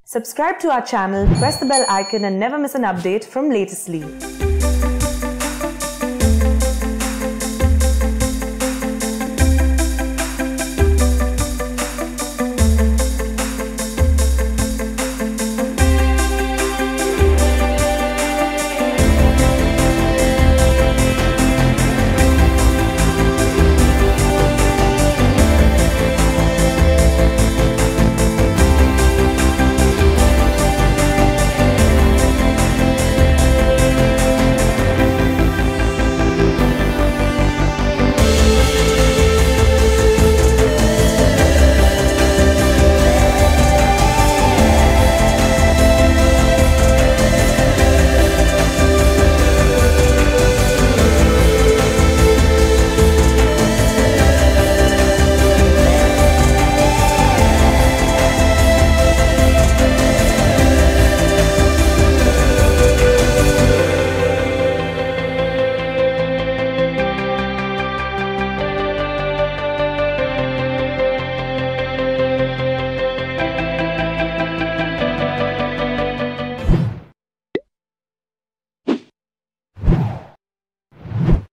Subscribe to our channel, press the bell icon and never miss an update from latest league.